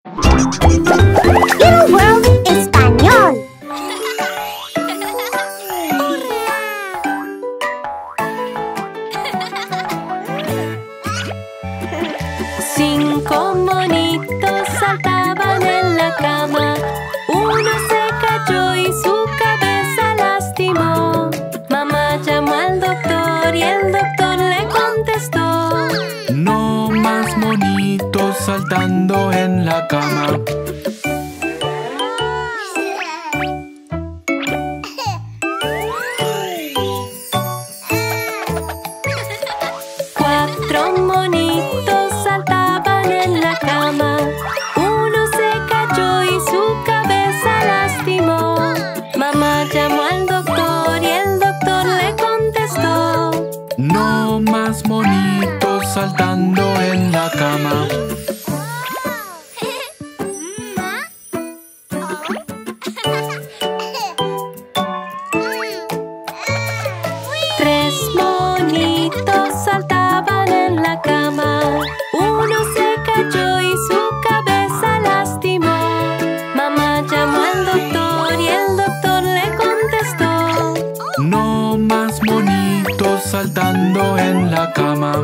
Little World Español. Cinco monitos saltaban en la cama. Uno se cayó y su cabeza lastimó. Mamá llamó al doctor y el doctor le contestó: no más monitos saltando en la cama. Cuatro monitos saltaban en la cama. Uno se cayó y su cabeza lastimó. Mamá llamó al doctor y el doctor le contestó: no más monitos saltando en la cama. Tres monitos saltaban en la cama. Uno se cayó y su cabeza lastimó. Mamá llamó al doctor y el doctor le contestó: no más monitos saltando en la cama.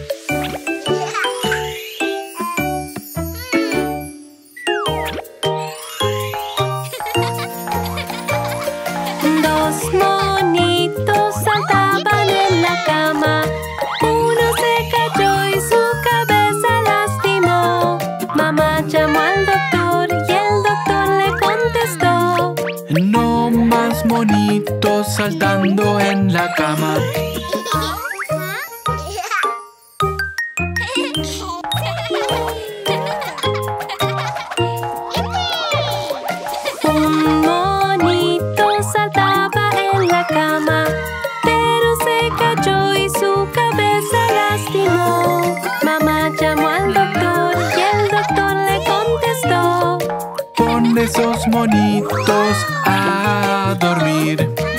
Dos monitos saltaban en la cama. Uno se cayó y su cabeza lastimó. Mamá llamó al doctor y el doctor le contestó: no más monitos saltando en la cama. Un monito saltaba en la cama, pero se cayó y su cabeza lastimó. Mamá llamó al doctor y el doctor le contestó: Pon esos monitos a dormir.